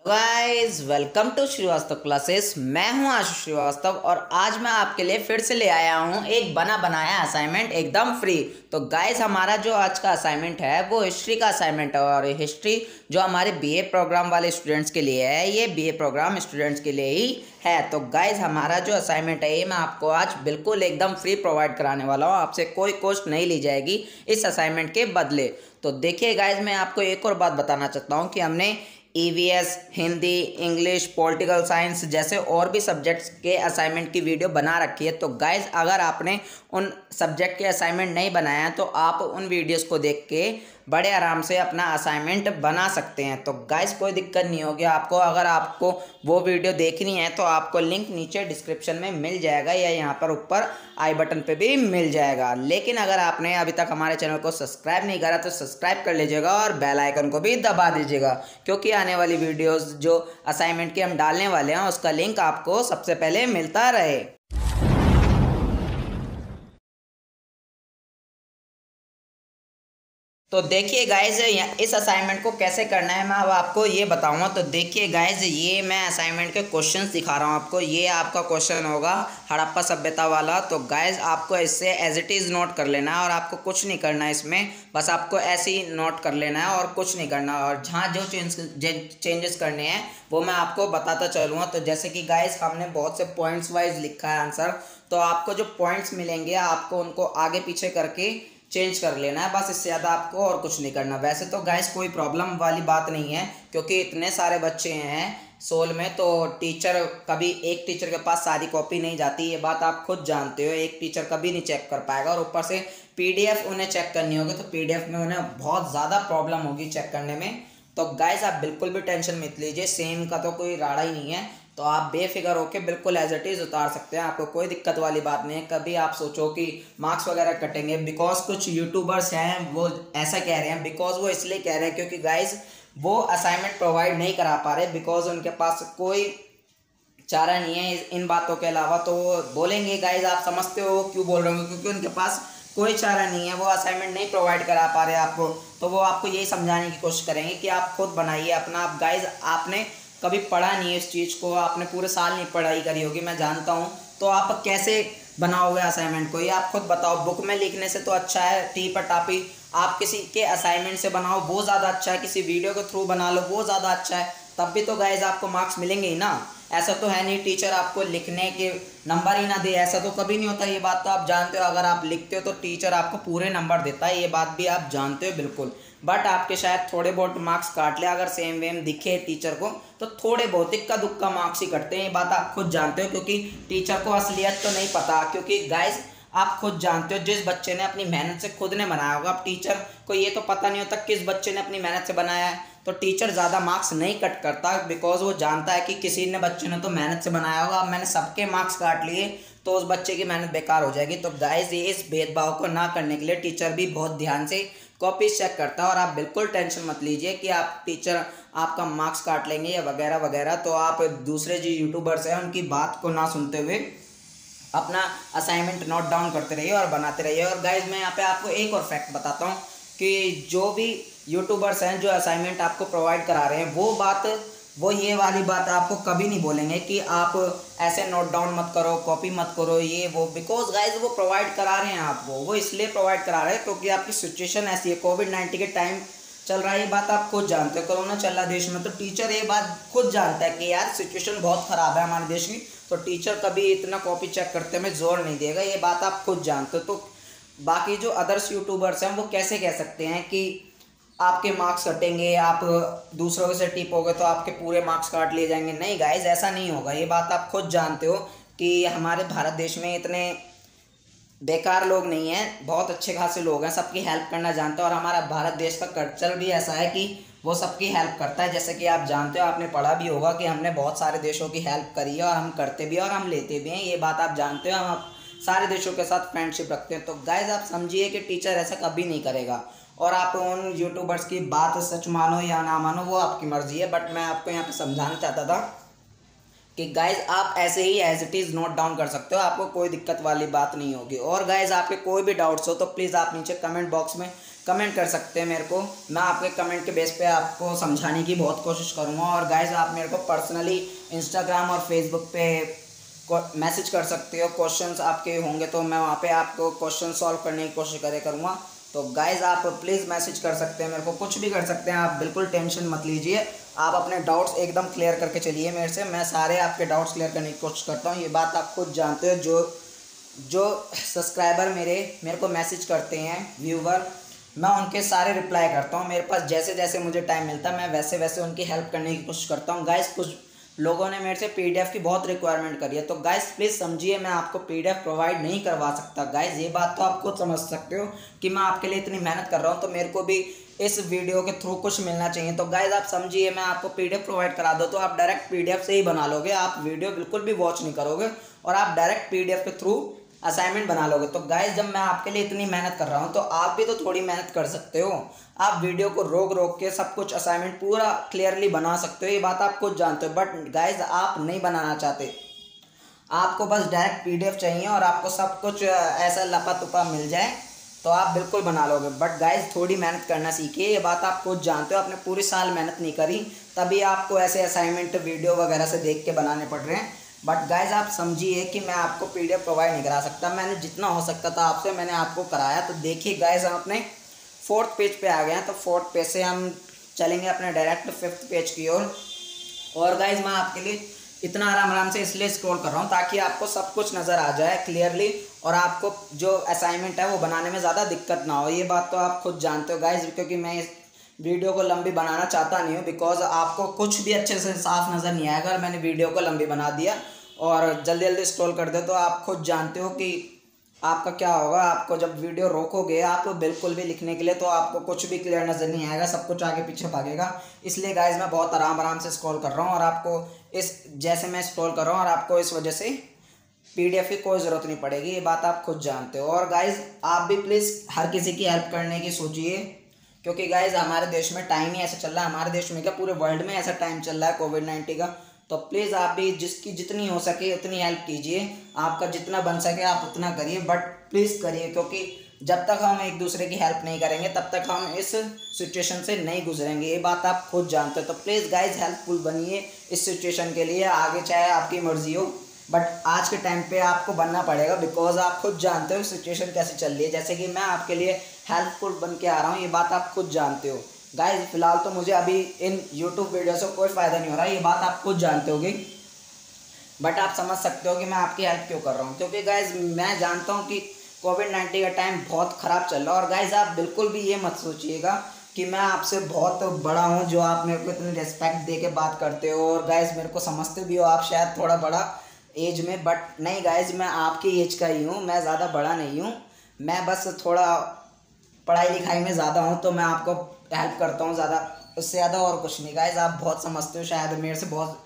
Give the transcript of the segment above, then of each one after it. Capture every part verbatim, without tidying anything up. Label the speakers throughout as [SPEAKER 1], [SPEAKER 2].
[SPEAKER 1] Guys welcome to Srivastava classes. मैं हूं आशीष श्रीवास्तव और आज मैं आपके लिए फिर से ले आया हूं एक बना बनाया असाइनमेंट एकदम फ्री। तो गाइस हमारा जो आज का असाइनमेंट है वो हिस्ट्री का असाइनमेंट है और हिस्ट्री जो हमारे बीए प्रोग्राम वाले स्टूडेंट्स के लिए है, ये बीए प्रोग्राम स्टूडेंट्स के लिए ही है। तो गाइस हमारा जो असाइनमेंट है ये मैं आपको आज बिल्कुल एकदम फ्री प्रोवाइड कराने वाला हूँ। आपसे कोई कॉस्ट नहीं ली जाएगी इस असाइनमेंट के बदले। तो देखिए गाइस, मैं आपको एक और बात बताना चाहता हूँ कि हमने EVS, Hindi, English, political science जैसे और भी सब्जेक्ट्स के असाइनमेंट की वीडियो बना रखी है। तो गाइज अगर आपने उन सब्जेक्ट के असाइनमेंट नहीं बनाया है तो आप उन वीडियोस को देख के बड़े आराम से अपना असाइनमेंट बना सकते हैं। तो गाइज कोई दिक्कत नहीं होगी आपको। अगर आपको वो वीडियो देखनी है तो आपको लिंक नीचे डिस्क्रिप्शन में मिल जाएगा या यहाँ पर ऊपर आई बटन पे भी मिल जाएगा। लेकिन अगर आपने अभी तक हमारे चैनल को सब्सक्राइब नहीं करा तो सब्सक्राइब कर लीजिएगा और बेल आइकन को भी दबा दीजिएगा, क्योंकि आने वाली वीडियोस जो असाइनमेंट की हम डालने वाले हैं उसका लिंक आपको सबसे पहले मिलता रहे। तो देखिए गाइज इस असाइनमेंट को कैसे करना है मैं अब आपको ये बताऊंगा। तो देखिए गाइज, ये मैं असाइनमेंट के क्वेश्चंस दिखा रहा हूँ आपको। ये आपका क्वेश्चन होगा हड़प्पा सभ्यता वाला। तो गाइज आपको इससे एज इट इज़ नोट कर लेना है और आपको कुछ नहीं करना है इसमें, बस आपको ऐसे ही नोट कर लेना है और कुछ नहीं करना। और जहाँ जो चेंज चेंजेस करने हैं वो मैं आपको बताता चलूँगा। तो जैसे कि गाइज हमने बहुत से पॉइंट्स वाइज लिखा है आंसर, तो आपको जो पॉइंट्स मिलेंगे आपको उनको आगे पीछे करके चेंज कर लेना है, बस। इससे ज़्यादा आपको और कुछ नहीं करना। वैसे तो गाइस कोई प्रॉब्लम वाली बात नहीं है, क्योंकि इतने सारे बच्चे हैं सोल में, तो टीचर कभी एक टीचर के पास सारी कॉपी नहीं जाती, ये बात आप खुद जानते हो। एक टीचर कभी नहीं चेक कर पाएगा और ऊपर से पीडीएफ उन्हें चेक करनी होगी, तो पीडीएफ में उन्हें बहुत ज़्यादा प्रॉब्लम होगी चेक करने में। तो गाइस आप बिल्कुल भी टेंशन मत लीजिए, सेम का तो कोई राड़ा ही नहीं है। तो आप बेफिक्र होकर बिल्कुल एज इट इज़ उतार सकते हैं, आपको कोई दिक्कत वाली बात नहीं है। कभी आप सोचो कि मार्क्स वगैरह कटेंगे, बिकॉज कुछ यूट्यूबर्स हैं वो ऐसा कह रहे हैं। बिकॉज वो इसलिए कह रहे हैं क्योंकि गाइज वो असाइनमेंट प्रोवाइड नहीं करा पा रहे, बिकॉज उनके पास कोई चारा नहीं है इन बातों के अलावा। तो वो बोलेंगे गाइज, आप समझते हो क्यों बोल रहे हो, क्योंकि उनके पास कोई चारा नहीं है, वो असाइनमेंट नहीं प्रोवाइड करा पा रहे आपको। तो वो आपको यही समझाने की कोशिश करेंगे कि आप खुद बनाइए अपना। आप गाइज आपने कभी पढ़ा नहीं है इस चीज़ को, आपने पूरे साल नहीं पढ़ाई करी होगी, मैं जानता हूँ। तो आप कैसे बनाओगे असाइनमेंट को, ये आप खुद बताओ। बुक में लिखने से तो अच्छा है टी पर टापी आप किसी के असाइनमेंट से बनाओ, वो ज़्यादा अच्छा है। किसी वीडियो के थ्रू बना लो, वो ज़्यादा अच्छा है। तब भी तो गाइज आपको मार्क्स मिलेंगे ही ना। ऐसा तो है नहीं टीचर आपको लिखने के नंबर ही ना दे, ऐसा तो कभी नहीं होता। ये बात तो आप जानते हो। अगर आप लिखते हो तो टीचर आपको पूरे नंबर देता है, ये बात भी आप जानते हो बिल्कुल। बट आपके शायद थोड़े बहुत मार्क्स काट ले, अगर सेम वेम दिखे टीचर को तो थोड़े बहुत इक्का दुक्का मार्क्स ही कटते हैं, ये बात आप खुद जानते हो। क्योंकि टीचर को असलियत तो नहीं पता, क्योंकि गाइज आप खुद जानते हो जिस बच्चे ने अपनी मेहनत से खुद ने बनाया होगा। अब टीचर को ये तो पता नहीं होता किस बच्चे ने अपनी मेहनत से बनाया है, तो टीचर ज़्यादा मार्क्स नहीं कट करता, बिकॉज वो जानता है कि किसी ने बच्चे ने तो मेहनत से बनाया होगा। अब मैंने सबके मार्क्स काट लिए तो उस बच्चे की मेहनत बेकार हो जाएगी। तो गाइज ये इस भेदभाव को ना करने के लिए टीचर भी बहुत ध्यान से कॉपी चेक करता है। और आप बिल्कुल टेंशन मत लीजिए कि आप टीचर आपका मार्क्स काट लेंगे या वगैरह वगैरह। तो आप दूसरे जो यूट्यूबर्स हैं उनकी बात को ना सुनते हुए अपना असाइनमेंट नोट डाउन करते रहिए और बनाते रहिए। और गाइज मैं यहाँ पे आपको एक और फैक्ट बताता हूँ कि जो भी यूट्यूबर्स हैं जो असाइनमेंट आपको प्रोवाइड करा रहे हैं, वो बात वो ये वाली बात आपको कभी नहीं बोलेंगे कि आप ऐसे नोट डाउन मत करो, कॉपी मत करो, ये वो। बिकॉज गाइज वो प्रोवाइड करा रहे हैं आपको, वो इसलिए प्रोवाइड करा रहे हैं क्योंकि आपकी सिचुएशन ऐसी है। कोविड नाइन्टीन के टाइम चल रहा है, ये बात आप खुद जानते हो। कोरोना चल रहा है देश में, तो टीचर ये बात खुद जानता है कि यार सिचुएशन बहुत ख़राब है हमारे देश की, तो टीचर कभी इतना कॉपी चेक करते में जोर नहीं देगा, ये बात आप खुद जानते हो। तो बाकी जो अदर्स यूट्यूबर्स हैं वो कैसे कह सकते हैं कि आपके मार्क्स कटेंगे, आप दूसरों से टिपोगे तो आपके पूरे मार्क्स काट लिए जाएंगे। नहीं गाइज, ऐसा नहीं होगा, ये बात आप खुद जानते हो कि हमारे भारत देश में इतने बेकार लोग नहीं हैं, बहुत अच्छे खासे लोग हैं, सबकी हेल्प करना जानते हैं। और हमारा भारत देश का कल्चर भी ऐसा है कि वो सबकी हेल्प करता है। जैसे कि आप जानते हो, आपने पढ़ा भी होगा कि हमने बहुत सारे देशों की हेल्प करी है और हम करते भी हैं और हम लेते भी हैं, ये बात आप जानते हो। हम सारे देशों के साथ फ्रेंडशिप रखते हैं। तो गाइज आप समझिए कि टीचर ऐसा कभी नहीं करेगा। और आप उन यूट्यूबर्स की बात सच मानो या ना मानो वो आपकी मर्जी है, बट मैं आपको यहाँ पे समझाना चाहता था कि गाइज आप ऐसे ही as it is note down कर सकते हो, आपको कोई दिक्कत वाली बात नहीं होगी। और गाइज आपके कोई भी डाउट्स हो तो प्लीज़ आप नीचे कमेंट बॉक्स में कमेंट कर सकते हैं मेरे को। मैं आपके कमेंट के बेस पे आपको समझाने की बहुत कोशिश करूँगा। और गाइज आप मेरे को पर्सनली इंस्टाग्राम और फेसबुक पे मैसेज कर सकते हो, क्वेश्चंस आपके होंगे तो मैं वहाँ पे आपको क्वेश्चन सॉल्व करने की कोशिश करे करूँगा। तो गाइज़ आप प्लीज़ मैसेज कर सकते हैं मेरे को, कुछ भी कर सकते हैं आप, बिल्कुल टेंशन मत लीजिए। आप अपने डाउट्स एकदम क्लियर करके चलिए मेरे से, मैं सारे आपके डाउट्स क्लियर करने की कोशिश करता हूँ। ये बात आप खुद जानते हो। जो जो सब्सक्राइबर मेरे मेरे को मैसेज करते हैं, व्यूवर, मैं उनके सारे रिप्लाई करता हूँ। मेरे पास जैसे जैसे मुझे टाइम मिलता है मैं वैसे वैसे उनकी हेल्प करने की कोशिश करता हूँ। गाइज़ कुछ लोगों ने मेरे से पीडीएफ की बहुत रिक्वायरमेंट करी है, तो गाइज़ प्लीज़ समझिए मैं आपको पीडीएफ प्रोवाइड नहीं करवा सकता। गाइज़ ये बात तो आप खुद समझ सकते हो कि मैं आपके लिए इतनी मेहनत कर रहा हूँ, तो मेरे को भी इस वीडियो के थ्रू कुछ मिलना चाहिए। तो गाइज़ आप समझिए, मैं आपको पीडीएफ प्रोवाइड करा दो तो आप डायरेक्ट पीडीएफ से ही बना लोगे, आप वीडियो बिल्कुल भी वॉच नहीं करोगे और आप डायरेक्ट पीडीएफ के थ्रू असाइनमेंट बना लोगे। तो गाइज जब मैं आपके लिए इतनी मेहनत कर रहा हूँ तो आप भी तो थोड़ी मेहनत कर सकते हो। आप वीडियो को रोक रोक के सब कुछ असाइनमेंट पूरा क्लियरली बना सकते हो, ये बात आप खुद जानते हो। बट गाइज आप नहीं बनाना चाहते, आपको बस डायरेक्ट पीडीएफ चाहिए और आपको सब कुछ ऐसा लपा तुपा मिल जाए तो आप बिल्कुल बना लोगे। बट गाइज थोड़ी मेहनत करना सीखिए, ये बात आप खुद जानते हो। आपने पूरी साल मेहनत नहीं करी तभी आपको ऐसे असाइनमेंट वीडियो वगैरह से देख के बनाने पड़ रहे हैं। बट गाइज आप समझिए कि मैं आपको पीडीएफ प्रोवाइड नहीं करा सकता। मैंने जितना हो सकता था आपसे मैंने आपको कराया। तो देखिए गाइज हम अपने फोर्थ पेज पे आ गए हैं, तो फोर्थ पेज से हम चलेंगे अपने डायरेक्ट फिफ्थ पेज की ओर। और, और गाइज मैं आपके लिए इतना आराम आराम से इसलिए स्क्रॉल कर रहा हूँ ताकि आपको सब कुछ नज़र आ जाए क्लियरली और आपको जो असाइनमेंट है वो बनाने में ज़्यादा दिक्कत ना हो। ये बात तो आप खुद जानते हो गाइज, क्योंकि मैं इस वीडियो को लंबी बनाना चाहता नहीं हूँ, बिकॉज आपको कुछ भी अच्छे से साफ नज़र नहीं आएगा अगर मैंने वीडियो को लंबी बना दिया और जल्दी जल्दी स्क्रॉल कर दे। तो आप खुद जानते हो कि आपका क्या होगा। आपको जब वीडियो रोकोगे आप बिल्कुल भी लिखने के लिए तो आपको कुछ भी क्लियर नज़र नहीं आएगा, सब कुछ आगे पीछे भागेगा। इसलिए गाइज मैं बहुत आराम आराम से स्क्रॉल कर रहा हूँ और आपको इस जैसे मैं स्क्रॉल कर रहा हूँ और आपको इस वजह से पीडीएफ की कोई ज़रूरत नहीं पड़ेगी, ये बात आप खुद जानते हो। और गाइज आप भी प्लीज़ हर किसी की हेल्प करने की सोचिए, क्योंकि गाइज हमारे देश में टाइम ही ऐसा चल रहा है, हमारे देश में क्या पूरे वर्ल्ड में ऐसा टाइम चल रहा है कोविड नाइन्टीन का। तो प्लीज़ आप भी जिसकी जितनी हो सके उतनी हेल्प कीजिए, आपका जितना बन सके आप उतना करिए, बट प्लीज़ करिए, क्योंकि जब तक हम एक दूसरे की हेल्प नहीं करेंगे तब तक हम इस सिचुएशन से नहीं गुजरेंगे, ये बात आप खुद जानते हो। तो प्लीज़ गाइज हेल्पफुल बनिए इस सिचुएशन के लिए, आगे चाहे आपकी मर्जी हो बट आज के टाइम पे आपको बनना पड़ेगा, बिकॉज आप खुद जानते हो सिचुएशन कैसे चल रही है। जैसे कि मैं आपके लिए हेल्पफुल बन के आ रहा हूँ, ये बात आप खुद जानते हो। गाइज फिलहाल तो मुझे अभी इन यूट्यूब वीडियो से कोई फ़ायदा नहीं हो रहा, ये बात आप खुद जानते होगे, बट आप समझ सकते हो कि मैं आपकी हेल्प क्यों कर रहा हूँ। क्योंकि गाइज मैं जानता हूँ कि कोविड नाइन्टीन का टाइम बहुत ख़राब चल रहा है। और गाइज आप बिल्कुल भी ये मत सोचिएगा कि मैं आपसे बहुत बड़ा हूँ जो आप मेरे को इतनी रिस्पेक्ट दे के बात करते हो, और गाइज मेरे को समझते भी हो आप शायद थोड़ा बड़ा एज में, बट नहीं गाइज मैं आपकी एज का ही हूँ, मैं ज़्यादा बड़ा नहीं हूँ, मैं बस थोड़ा पढ़ाई लिखाई में ज़्यादा हूँ तो मैं आपको हेल्प करता हूँ ज़्यादा, उससे ज़्यादा और कुछ नहीं। गाइज आप बहुत समझते हो, शायद मेरे से बहुत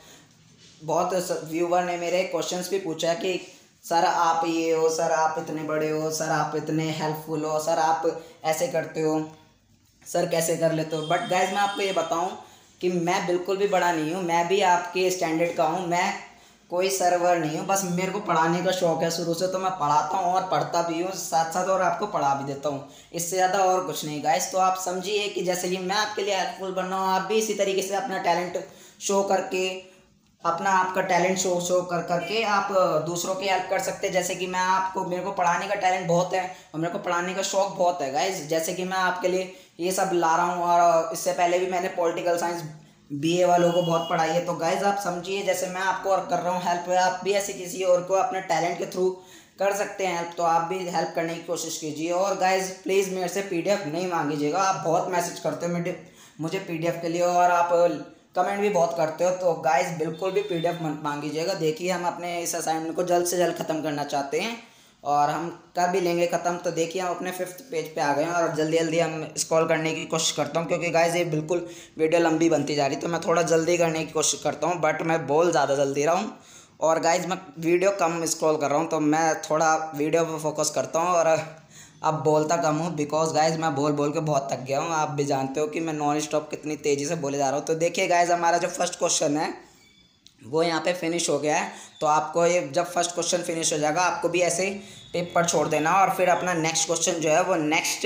[SPEAKER 1] बहुत व्यूवर ने मेरे क्वेश्चंस भी पूछा कि सर आप ये हो, सर आप इतने बड़े हो, सर आप इतने हेल्पफुल हो, सर आप ऐसे करते हो, सर कैसे कर लेते हो। बट गाइज मैं आपको ये बताऊँ कि मैं बिल्कुल भी बड़ा नहीं हूँ, मैं भी आपके स्टैंडर्ड का हूँ, मैं कोई सर्वर नहीं हूँ, बस मेरे को पढ़ाने का शौक़ है शुरू से, तो मैं पढ़ाता हूँ और पढ़ता भी हूँ साथ साथ और आपको पढ़ा भी देता हूँ, इससे ज़्यादा और कुछ नहीं गाइस। तो आप समझिए कि जैसे कि मैं आपके लिए हेल्पफुल बन रहा हूँ, आप भी इसी तरीके से अपना टैलेंट शो करके अपना आपका टैलेंट शो शो कर करके आप दूसरों की हेल्प कर सकते हैं। जैसे कि मैं आपको, मेरे को पढ़ाने का टैलेंट बहुत है और मेरे को पढ़ाने का शौक़ बहुत है गाइस, जैसे कि मैं आपके लिए ये सब ला रहा हूँ और इससे पहले भी मैंने पॉलिटिकल साइंस बीए वालों को बहुत पढ़ाई है। तो गाइज आप समझिए जैसे मैं आपको और कर रहा हूँ हेल्प, आप भी ऐसे किसी और को अपने टैलेंट के थ्रू कर सकते हैं हेल्प, तो आप भी हेल्प करने की कोशिश कीजिए। और गाइज प्लीज़ मेरे से पीडीएफ नहीं मांगीजिएगा, आप बहुत मैसेज करते हो मुझे मुझे पीडीएफ के लिए और आप कमेंट भी बहुत करते हो, तो गाइज बिल्कुल भी पीडीएफ मत मांगीजिएगा। देखिए हम अपने इस असाइनमेंट को जल्द से जल्द ख़त्म करना चाहते हैं और हम कर भी लेंगे ख़त्म। तो देखिए हम अपने फिफ्थ पेज पे आ गए हैं और जल्दी जल्दी हम स्क्रॉल करने की कोशिश करता हूँ, क्योंकि गाइज ये बिल्कुल वीडियो लंबी बनती जा रही, तो मैं थोड़ा जल्दी करने की कोशिश करता हूँ, बट मैं बोल ज़्यादा जल्दी रहा हूँ और गाइज मैं वीडियो कम स्क्रॉल कर रहा हूँ, तो मैं थोड़ा वीडियो पर फोकस करता हूँ और अब बोलता कम हूँ, बिकॉज गाइज मैं बोल बोल के बहुत थक गया हूँ। आप भी जानते हो कि मैं नॉन स्टॉप कितनी तेज़ी से बोले जा रहा हूँ। तो देखिए गाइज हमारा जो फर्स्ट क्वेश्चन है वो यहाँ पे फिनिश हो गया है। तो आपको ये जब फर्स्ट क्वेश्चन फिनिश हो जाएगा आपको भी ऐसे टिप पर छोड़ देना और फिर अपना नेक्स्ट क्वेश्चन जो है वो नेक्स्ट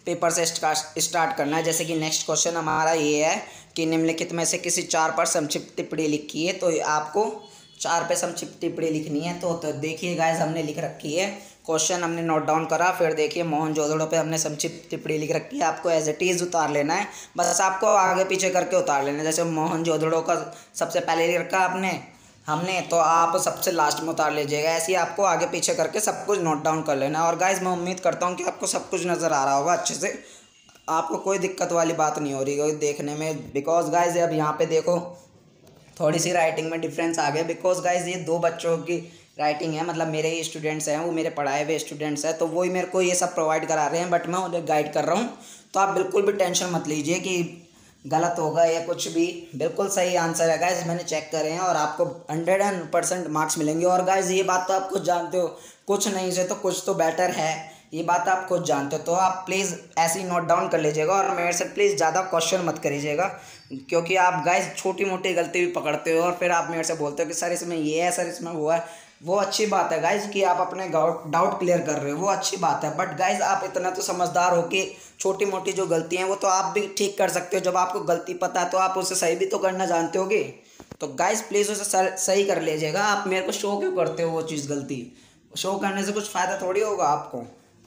[SPEAKER 1] पेपर से स्टार्ट करना है। जैसे कि नेक्स्ट क्वेश्चन हमारा ये है कि निम्नलिखित में से किसी चार पर संक्षिप्त टिप्पणी लिखी है। तो आपको चार पे संक्षिप्त टिप्पणी लिखनी है। तो, तो देखिए गाइस हमने लिख रखी है, क्वेश्चन हमने नोट डाउन करा। फिर देखिए मोहनजोदड़ो पे हमने संक्षिप्त टिप्पणी लिख रखी है। आपको एज इट इज़ उतार लेना है, बस आपको आगे पीछे करके उतार लेना है। जैसे मोहनजोदड़ो का सबसे पहले लिख रखा आपने हमने, तो आप सबसे लास्ट में उतार लीजिएगा। ऐसे ही आपको आगे पीछे करके सब कुछ नोट डाउन कर लेना है। और गाइस मैं उम्मीद करता हूँ कि आपको सब कुछ नज़र आ रहा होगा अच्छे से, आपको कोई दिक्कत वाली बात नहीं हो रही है देखने में। बिकॉज गाइस अब यहाँ पे देखो थोड़ी सी राइटिंग में डिफरेंस आ गया। बिकॉज गाइस ये दो बच्चों की राइटिंग है, मतलब मेरे ही स्टूडेंट्स हैं, वो मेरे पढ़ाए हुए स्टूडेंट्स हैं, तो वही मेरे को ये सब प्रोवाइड करा रहे हैं, बट मैं उन्हें गाइड कर रहा हूँ। तो आप बिल्कुल भी टेंशन मत लीजिए कि गलत होगा या कुछ भी, बिल्कुल सही आंसर है गाइस, मैंने चेक करे हैं और आपको हंड्रेड एंड परसेंट मार्क्स मिलेंगे। और गाइस ये बात तो आप खुद जानते हो, कुछ नहीं से तो कुछ तो बेटर है, ये बात आप खुद जानते हो। तो आप प्लीज़ ऐसे ही नोट डाउन कर लीजिएगा और मेरे से प्लीज़ ज़्यादा क्वेश्चन मत करिएगा, क्योंकि आप गाइस छोटी मोटी गलती भी पकड़ते हो और फिर आप मेरे से बोलते हो कि सर इसमें ये है, सर इसमें वो है। वो अच्छी बात है गाइज कि आप अपने डाउट क्लियर कर रहे हो, वो अच्छी बात है। बट गाइज आप इतना तो समझदार हो कि छोटी मोटी जो गलतियाँ हैं वो तो आप भी ठीक कर सकते हो। जब आपको गलती पता है तो आप उसे सही भी तो करना जानते होगे। तो गाइज प्लीज़ उसे सही कर लीजिएगा। आप मेरे को शो क्यों करते हो वो चीज़ गलती? शो करने से कुछ फ़ायदा थोड़ी होगा आपको,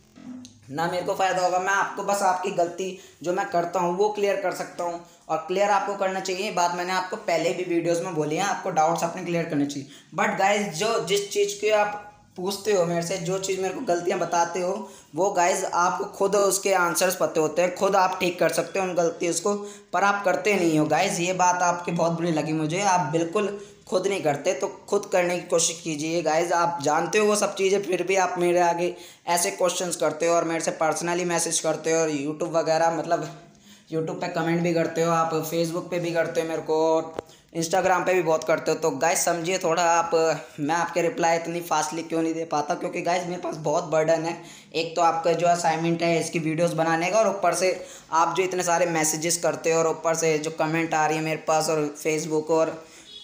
[SPEAKER 1] ना मेरे को फ़ायदा होगा। मैं आपको बस आपकी गलती जो मैं करता हूँ वो क्लियर कर सकता हूँ, और क्लियर आपको करना चाहिए। बात मैंने आपको पहले भी वीडियोस में बोली है, आपको डाउट्स अपने क्लियर करने चाहिए। बट गाइज जो जिस चीज़ की आप पूछते हो मेरे से, जो चीज़ मेरे को गलतियाँ बताते हो, वो गाइज आपको खुद उसके आंसर्स पते होते हैं, खुद आप ठीक कर सकते हो उन गलतियों को, पर आप करते नहीं हो गाइज। ये बात आपकी बहुत बुरी लगी मुझे, आप बिल्कुल खुद नहीं करते। तो खुद करने की कोशिश कीजिए गाइज। आप जानते हो वो सब चीज़ें, फिर भी आप मेरे आगे ऐसे क्वेश्चंस करते हो और मेरे से पर्सनली मैसेज करते हो, और यूट्यूब वगैरह मतलब यूट्यूब पे कमेंट भी करते हो, आप फेसबुक पे भी करते हो मेरे को, और इंस्टाग्राम पे भी बहुत करते हो। तो गाइज समझिए थोड़ा आप, मैं आपके रिप्लाई इतनी फास्टली क्यों नहीं दे पाता, क्योंकि गाइज मेरे पास बहुत बर्डन है। एक तो आपका जो असाइनमेंट है इसकी वीडियोस बनाने का, और ऊपर से आप जो इतने सारे मैसेजेस करते हो, और ऊपर से जो कमेंट आ रही है मेरे पास, और फेसबुक और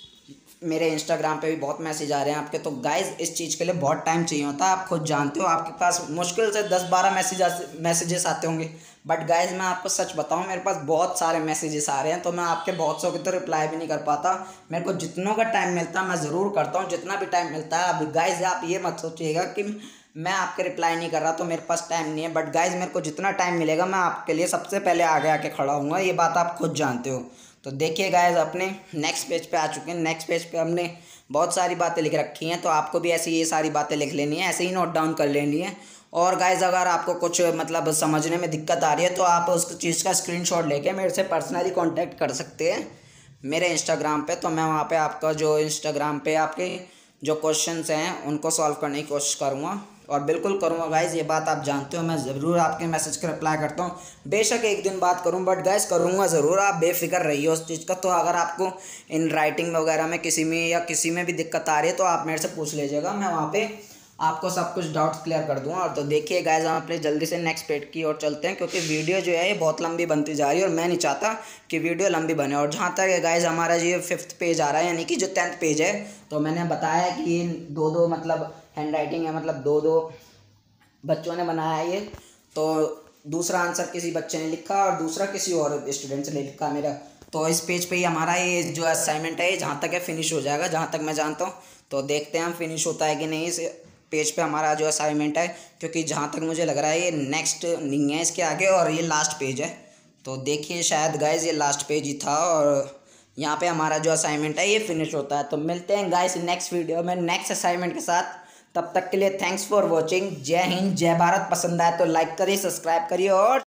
[SPEAKER 1] मेरे इंस्टाग्राम पे भी बहुत मैसेज आ रहे हैं आपके। तो गाइज़ इस चीज़ के लिए बहुत टाइम चाहिए होता है, आप खुद जानते हो। आपके पास मुश्किल से दस बारह मैसेज मैसेजेस आते होंगे, बट गाइज़ मैं आपको सच बताऊं मेरे पास बहुत सारे मैसेजेस आ रहे हैं। तो मैं आपके बहुत सौ की तो रिप्लाई भी नहीं कर पाता। मेरे को जितनों का टाइम मिलता है मैं ज़रूर करता हूँ, जितना भी टाइम मिलता है। अब गाइज़ आप ये मत सोचिएगा कि मैं आपके रिप्लाई नहीं कर रहा तो मेरे पास टाइम नहीं है, बट गाइज़ मेरे को जितना टाइम मिलेगा मैं आपके लिए सबसे पहले आगे आके खड़ा हूँगा, ये बात आप खुद जानते हो। तो देखिए गाइज अपने नेक्स्ट पेज पे आ चुके हैं। नेक्स्ट पेज पे हमने बहुत सारी बातें लिख रखी हैं, तो आपको भी ऐसी ये सारी बातें लिख लेनी है, ऐसे ही नोट डाउन कर लेनी है। और गाइज अगर आपको कुछ मतलब समझने में दिक्कत आ रही है तो आप उस चीज़ का स्क्रीनशॉट लेके मेरे से पर्सनली कांटेक्ट कर सकते हैं मेरे इंस्टाग्राम पे। तो मैं वहाँ पे आपका जो इंस्टाग्राम पे आपके जो क्वेश्चंस हैं उनको सॉल्व करने की कोशिश करूँगा, और बिल्कुल करूँगा गाइज़। ये बात आप जानते हो, मैं ज़रूर आपके मैसेज का रिप्लाई करता हूँ। बेशक एक दिन बात करूँ, बट गाइज़ करूँगा ज़रूर, आप बेफिक्र रहिए उस चीज़ का। तो अगर आपको इन राइटिंग वगैरह में किसी में या किसी में भी दिक्कत आ रही है तो आप मेरे से पूछ लीजिएगा, मैं वहाँ पे आपको सब कुछ डाउट्स क्लियर कर दूँगा। और तो देखिए गाइज़ हम अपने जल्दी से नेक्स्ट पेज की ओर चलते हैं, क्योंकि वीडियो जो है ये बहुत लंबी बनती जा रही है और मैं नहीं चाहता कि वीडियो लंबी बने। और जहाँ तक गाइज़ हमारा ये फिफ्थ पेज आ रहा है, यानी कि जो टेंथ पेज है, तो मैंने बताया कि ये दो दो मतलब हैंड राइटिंग है, मतलब दो दो बच्चों ने बनाया है ये। तो दूसरा आंसर किसी बच्चे ने लिखा और दूसरा किसी और स्टूडेंट ने लिखा मेरा। तो इस पेज पे ही हमारा ये जो असाइनमेंट है ये जहाँ तक है फिनिश हो जाएगा, जहाँ तक मैं जानता हूँ। तो देखते हैं हम फिनिश होता है कि नहीं इस पेज पे हमारा जो असाइनमेंट है, क्योंकि जहाँ तक मुझे लग रहा है ये नेक्स्ट नहीं है इसके आगे, और ये लास्ट पेज है। तो देखिए शायद गाइज ये लास्ट पेज ही था, और यहाँ पे हमारा जो असाइनमेंट है ये फिनिश होता है। तो मिलते हैं गाइज नेक्स्ट वीडियो में नेक्स्ट असाइनमेंट के साथ। तब तक के लिए थैंक्स फॉर वॉचिंग। जय हिंद, जय भारत। पसंद आए तो लाइक करिए, सब्सक्राइब करिए और